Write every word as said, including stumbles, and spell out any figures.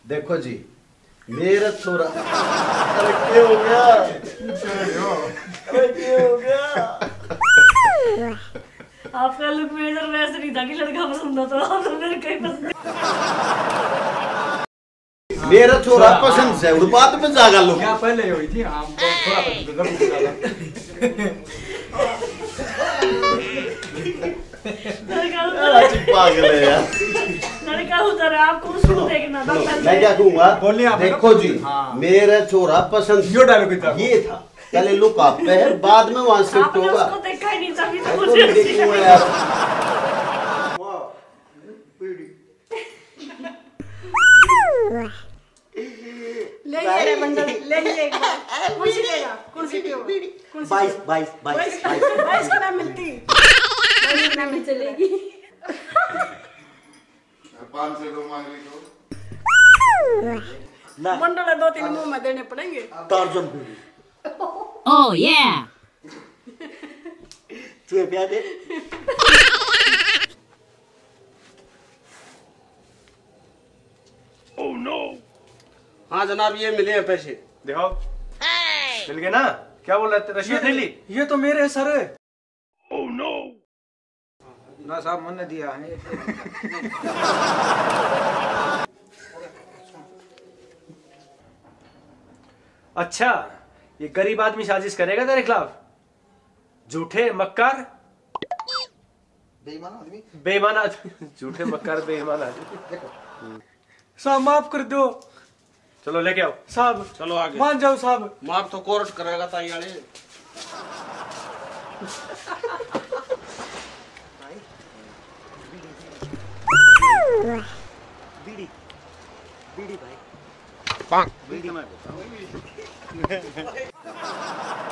देखो जी मेरा छोरा अरे क्या हो गया अरे क्या हो गया आपका लुक मेजर वैसे नहीं था कि लड़का पसंद हो तो आप तो मेरे कहीं पसंद मेरा छोरा पसंद से उड़ बात में जागा लो क्या पहले हुई थी हम थोड़ा पागल है यार लड़का उधर आपको उसको देखना था मैं क्या कहूँगा बोलिए आप देखो जी मेरा छोरा पसंद यो डायलॉग था ये था पहले लुक आप पे है बाद में वहां शिफ्ट होगा उसको देखा ही नहीं तभी तो मुझे देखूंगा यार ले ये बंडल ले ये एक बार कुर्सी लेगा कुर्सी पे बाईस बाईस बाईस बाईस का नाम मिलती बाईस नाम में चलेगी पाँच से दो मांग ली तो ना बंडल दो तीन मुंह में देने पड़ेंगे टार्जन बीड़ी ओह या तू प्यार दे ओह नो हाँ जनाब ये मिले हैं पैसे देखो मिल गए ना क्या बोल रहे थे रसीद नहीं ली ये तो मेरे सर ओह नो ना साहब मैंने दिया है अच्छा ये गरीब आदमी साजिश करेगा तेरे खिलाफ झूठे मक्कार बेईमान आदमी बेईमान आदमी झूठे मक्कार बेईमान आदमी साहब माफ कर दो चलो लेके आओ साहब चलो आगे मान जाओ साहब माफ तो कोर्ट करेगा तायाले बीड़ी बीड़ी भाई बीड़ी मैं